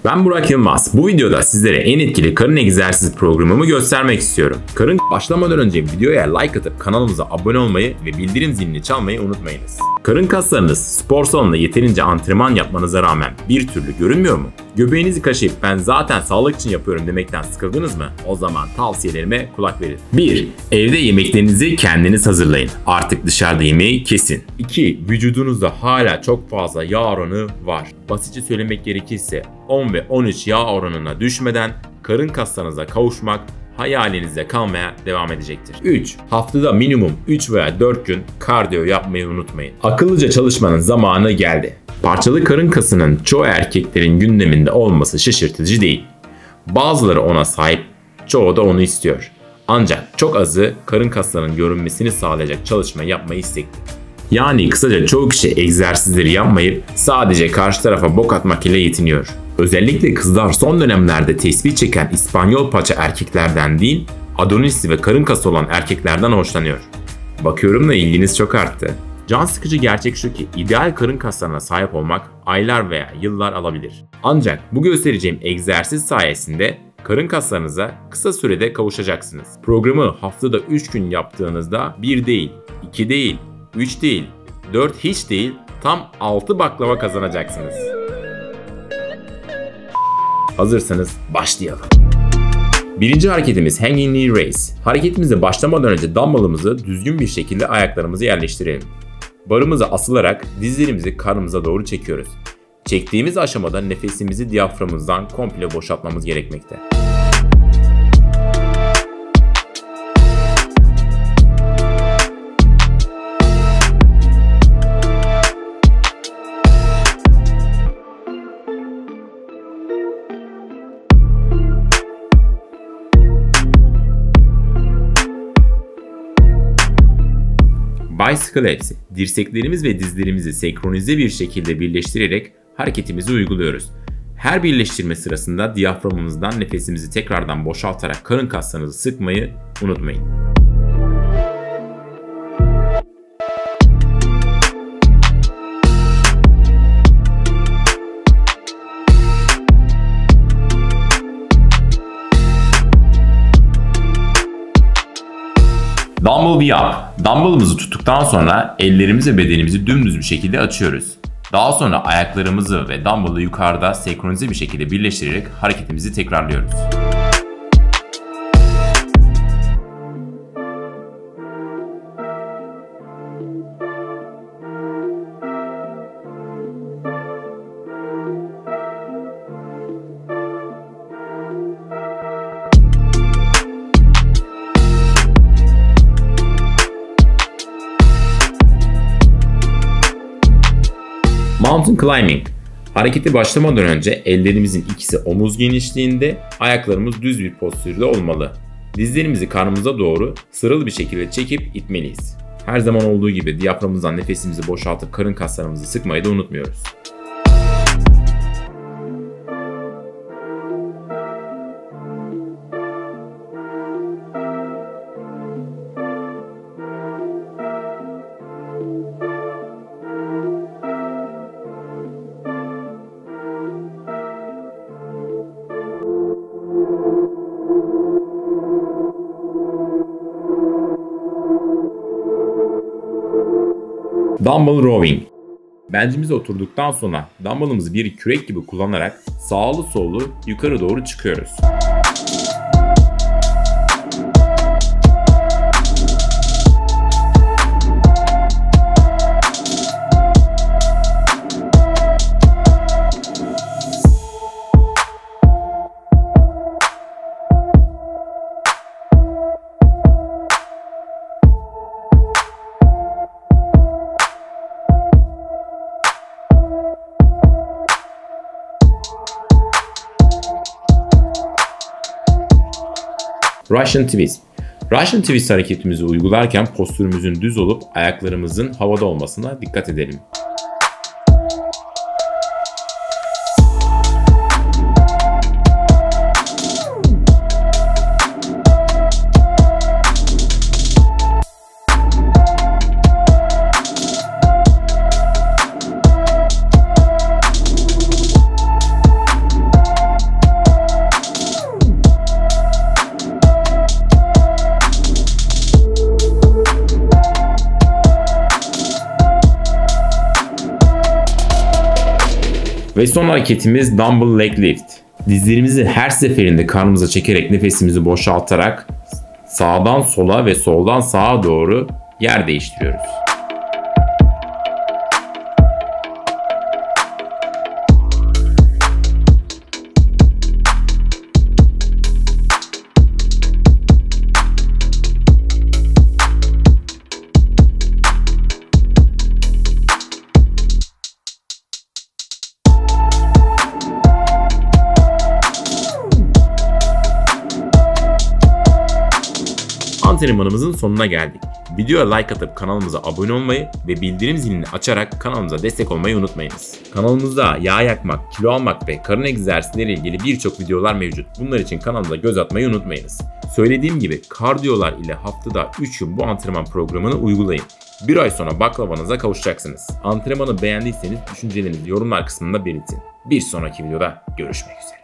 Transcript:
Ben Burak Yılmaz. Bu videoda sizlere en etkili karın egzersiz programımı göstermek istiyorum. Karın başlamadan önce videoya like atıp kanalımıza abone olmayı ve bildirim zilini çalmayı unutmayınız. Karın kaslarınız spor salonunda yeterince antrenman yapmanıza rağmen bir türlü görünmüyor mu? Göbeğinizi kaşıyıp ben zaten sağlık için yapıyorum demekten sıkıldınız mı? O zaman tavsiyelerime kulak verin. 1. Evde yemeklerinizi kendiniz hazırlayın. Artık dışarıda yemeği kesin. 2. Vücudunuzda hala çok fazla yağ oranı var. Basitçe söylemek gerekirse 10 ve 13 yağ oranına düşmeden karın kaslarınıza kavuşmak hayalinizde kalmaya devam edecektir. 3. Haftada minimum 3 veya 4 gün kardiyo yapmayı unutmayın. Akıllıca çalışmanın zamanı geldi. Parçalı karın kasının çoğu erkeklerin gündeminde olması şaşırtıcı değil. Bazıları ona sahip, çoğu da onu istiyor. Ancak çok azı karın kaslarının görünmesini sağlayacak çalışma yapmayı istekli. Yani kısaca çoğu kişi egzersizleri yapmayıp sadece karşı tarafa bok atmak ile yetiniyor. Özellikle kızlar son dönemlerde tesbih çeken İspanyol paça erkeklerden değil, Adonis'i ve karın kası olan erkeklerden hoşlanıyor. Bakıyorum da ilginiz çok arttı. Can sıkıcı gerçek şu ki ideal karın kaslarına sahip olmak aylar veya yıllar alabilir. Ancak bu göstereceğim egzersiz sayesinde karın kaslarınıza kısa sürede kavuşacaksınız. Programı haftada 3 gün yaptığınızda 1 değil, 2 değil, 3 değil, 4 hiç değil, tam 6 baklava kazanacaksınız. Hazırsanız başlayalım. Birinci hareketimiz Hanging Knee Raise. Hareketimize başlamadan önce dumbbellımızı düzgün bir şekilde ayaklarımıza yerleştirelim. Barımıza asılarak dizlerimizi karnımıza doğru çekiyoruz. Çektiğimiz aşamada nefesimizi diyaframımızdan komple boşaltmamız gerekmekte. Bicycle Abs'i, dirseklerimiz ve dizlerimizi senkronize bir şekilde birleştirerek hareketimizi uyguluyoruz. Her birleştirme sırasında diyaframımızdan nefesimizi tekrardan boşaltarak karın kaslarınızı sıkmayı unutmayın. Dumbbell V-Up. Dumbbellımızı tuttuktan sonra ellerimizi ve bedenimizi dümdüz bir şekilde açıyoruz. Daha sonra ayaklarımızı ve dumbbell'ı yukarıda senkronize bir şekilde birleştirerek hareketimizi tekrarlıyoruz. Mountain Climbing. Harekete başlamadan önce ellerimizin ikisi omuz genişliğinde, ayaklarımız düz bir postürde olmalı. Dizlerimizi karnımıza doğru sıralı bir şekilde çekip itmeliyiz. Her zaman olduğu gibi diyaframımızdan nefesimizi boşaltıp karın kaslarımızı sıkmayı da unutmuyoruz. Dumbbell Rowing. Bencimize oturduktan sonra dumbbellımızı bir kürek gibi kullanarak sağlı sollu yukarı doğru çıkıyoruz. Russian Twist. Russian Twist hareketimizi uygularken postürümüzün düz olup ayaklarımızın havada olmasına dikkat edelim. Ve son hareketimiz Dumbbell Leg Lift. Dizlerimizi her seferinde karnımıza çekerek nefesimizi boşaltarak sağdan sola ve soldan sağa doğru yer değiştiriyoruz. Antrenmanımızın sonuna geldik. Videoya like atıp kanalımıza abone olmayı ve bildirim zilini açarak kanalımıza destek olmayı unutmayınız. Kanalımızda yağ yakmak, kilo almak ve karın egzersizleri ile ilgili birçok videolar mevcut. Bunlar için kanalımıza göz atmayı unutmayınız. Söylediğim gibi kardiyolar ile haftada 3 gün bu antrenman programını uygulayın. Bir ay sonra baklavanıza kavuşacaksınız. Antrenmanı beğendiyseniz düşüncelerinizi yorumlar kısmında belirtin. Bir sonraki videoda görüşmek üzere.